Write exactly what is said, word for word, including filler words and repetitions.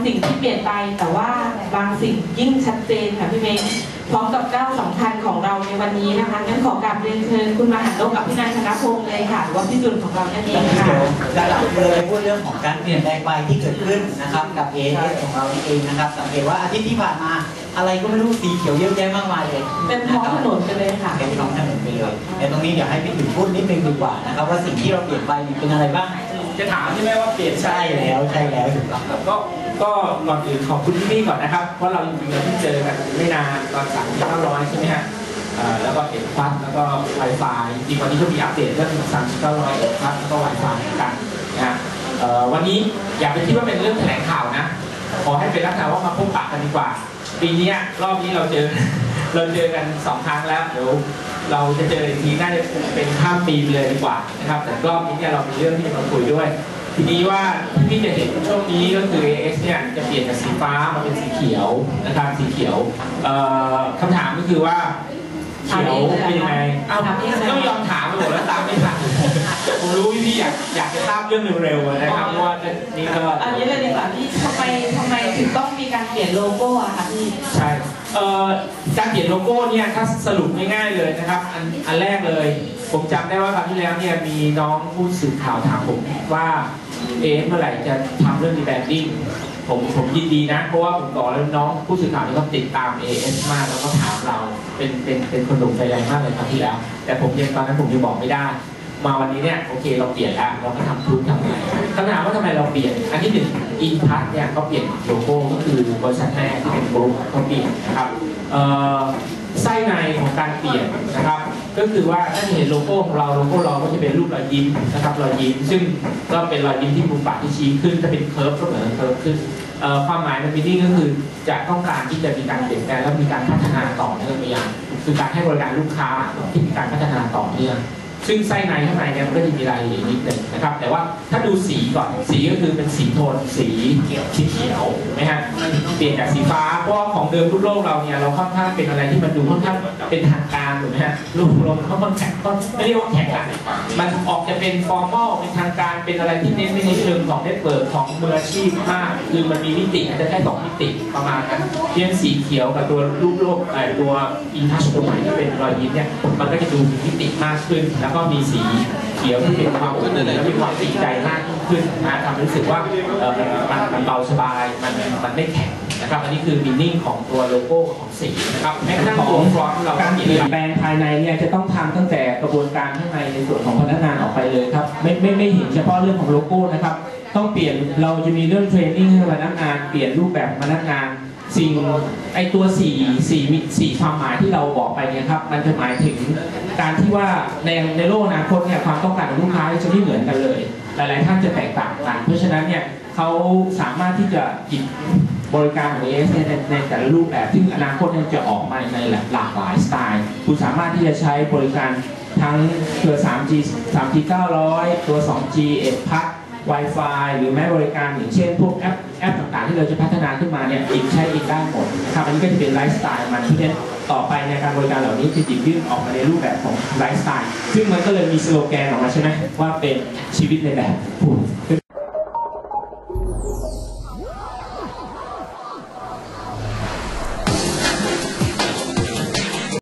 สิ่งที่เปลี่ยนไปแต่ว่าบางสิ่งยิ่งชัดเจนค่ะพี่เมย์พร้อมกับเจ้าสำคัญของเราในวันนี้นะคะงั้นขอกราบเรียนเชิญคุณมหันต์นกอภินันท์ธนพงศ์เลยค่ะหรือว่าพี่จุนของเรานั่นเองค่ะจะหลักเลยพูดเรื่องของการเปลี่ยนแปลงไปที่เกิดขึ้นนะครับกับ เอ เอส ของเราเองนะครับสังเกตว่าอาทิตย์ที่ผ่านมาอะไรก็ไม่รู้สีเขียวเยอะแยะมากมายเลยเป็นท้องถนนไปเลยค่ะเป็นท้องถนนไปเลยในตรงนี้เดี๋ยวให้พี่จุนพูดนิดนึงดีกว่านะครับว่าสิ่งที่เราเปลี่ยนไปเป็นอะไรบ้างจะถามใช่ไหมว่าเปลี่ยนใช่แล้วใช่แล้วถูกต้องครับก็ก็ก่อนอื่นขอบคุณพี่ๆก่อนนะครับเพราะเราจริงๆเราเพิ่งเจอกันไม่นานตอนสามพันเก้าร้อยใช่ไหมฮะแล้วก็เอ็ดพัทแล้วก็ Wi-Fi จริงวันนี้ก็มีอัปเดตเรื่องสามพันเก้าร้อยเอ็ดพัทแล้วก็ Wi-Fi เหมือนกันนะฮะวันนี้อย่าไปคิดว่าเป็นเรื่องแถลงข่าวนะขอให้เป็นลักษณะว่ามาพบปะกันดีกว่าปีนี้รอบนี้เราเจอเราเจอกันสองครั้งแล้วเดี๋ยวเราจะเจออีกทีน่าจะเป็นข้ามปีเลยดีกว่านะครับแต่รอบนี้เนี่ยเรามีเรื่องที่จะมาคุยด้วยทีนี้ว่าที่จะเห็นช่วงนี้ก็คือ เอ เอส เนี่ยจะเปลี่ยนจากสีฟ้ามาเป็นสีเขียวนะครับสีเขียวคำถามก็คือว่าเขียวเป็นยังไงอ้าวก็ยอมถามไปหมดแล้วตามไม่ทันผมรู้พี่อยากอยากจะทราบเรื่องเร็วๆนะครับเพราะว่านี่ก็อันนี้เลยดีกว่าพี่ทำไมทำไมถึงต้องมีการเปลี่ยนโลโก้อะคะพี่ใช่การเปลี่ยนโลโก้เนี่ยถ้าสรุปง่ายๆเลยนะครับอันอันแรกเลยผมจำได้ว่าครั้งที่แล้วเนี่ยมีน้องผู้สื่อข่าวถามผมว่าเอ๊ะเมื่อไหร่จะทำเรื่องรีแบรนดิ้งผมผมยินดีนะเพราะว่าผมก่อนแล้วน้องผู้สื่อข่าวนี่เขาติดตาม เอ เอส มากแล้วก็ถามเราเป็นเป็นเป็นคนหนุ่มไฟแรงมากเลยครั้งที่แล้วแต่ผมยังตอนนั้นผมยังบอกไม่ได้มาวันนี้เนี่ยโอเคเราเปลี่ยนแล้วเราก็ทำทุนทำอะไรคำถามว่าทำไมเราเปลี่ยนอันที่หนึ่งอินพัทเนี่ยเขาเปลี่ยนโลโก้ก็คือบริษัทแม่ที่เป็นกรุ๊ปเขาเปลี่ยนนะครับไส้ในของการเปลี่ยนนะครับก็คือว่าถ้าเห็นโลโก้ของเราโลโก้เราก็จะเป็นรูปรอยยิ้มนะครับรอยยิ้มซึ่งก็เป็นรอยยิ้มที่มุมปากที่ชี้ขึ้นถ้าเป็นเคิร์ฟก็เหมือนเคิร์ฟขึ้นความหมายในมินิ่งก็คือจะต้องการที่จะมีการเปลี่ยนแปลงและมีการพัฒนาต่อเนื่องไปอย่างคือการให้บริการลูกค้าที่มีการพัฒนาต่อเนื่องซึ่งไส้ในข้างในเนี่ยมันก็จะมีรายละเอียดนิดหนึ่งนะครับแต่ว่าถ้าดูสีก่อนสีก็คือเป็นสีโทนสีเขียวสีเขียวไหมฮะเปลี่ยนจากสีฟ้าเพราะของเดิมรูปโลกเราเนี่ยเราค่อนข้างเป็นอะไรที่มันดูค่อนข้างเป็นทางการถูกไหมฮะรูปลงเขาค่อนข้างก็ไม่เรียกว่าแข็งอะมันออกจะเป็นฟอร์มอลเป็นทางการเป็นอะไรที่เน้นในเชิงของเน็ตเวิร์กของมืออาชีพมากคือมันมีมิติอาจจะแค่สองมิติประมาณนั้นเพียงสีเขียวกับตัวรูปโลกไอ้ตัวอินทัชตัวใหม่ที่เป็นรอยยิ้มเนี่ยมันก็จะดูมีมิติมากขึ้นแล้วก็มีสีเขียวที่เป็นความอุ่นและมีความจริงใจมากขึ้นนะทำให้รู้สึกว่ามันมันเบาสบายมันมันไม่แข็งนะครับอันนี้คือมีนิ่งของตัวโลโก้ของสีนะครับแม้กระทั่งตัวฟอนต์เราการเปลี่ยนแปลงภายในเนี่ยจะต้องทำตั้งแต่กระบวนการข้างในในส่วนของพนักงานออกไปเลยครับไม่ไม่ไม่เห็นเฉพาะเรื่องของโลโก้นะครับต้องเปลี่ยนเราจะมีเรื่องเทรนนิ่งให้พนักงานเปลี่ยนรูปแบบพนักงานสิ่งไอตัวสี่สี่สี่ความหมายที่เราบอกไปเนี่ยครับมันจะหมายถึงการที่ว่าในในโลกอนาคตเนี่ยความต้องการของลูกค้าจะไม่เหมือนกันเลยหลายๆท่านจะแตกต่างกันเพราะฉะนั้นเนี่ยเขาสามารถที่จะหยิบบริการของ เอ เอส ในในแต่ละรูปแบบซึ่งอนาคตจะออกมาในหลากหลายสไตล์คุณสามารถที่จะใช้บริการทั้งตัว ทรี จี ทรี จี เก้าร้อย ตัว ทู จี เอ็ด พัทWi-Fi หรือแม้บริการอย่างเช่นพวกแอปแอปต่างๆที่เราจะพัฒนาขึ้นมาเนี่ยอีกใช้อีกได้หมดครับอันนี้ก็จะเป็นไลฟ์สไตล์มันที่เนี่ยต่อไปในการบริการเหล่านี้จะหยิบยื่นออกมาในรูปแบบของไลฟ์สไตล์ซึ่งมันก็เลยมีสโลแกนออกมาใช่ไหมว่าเป็นชีวิตในแบบคุณ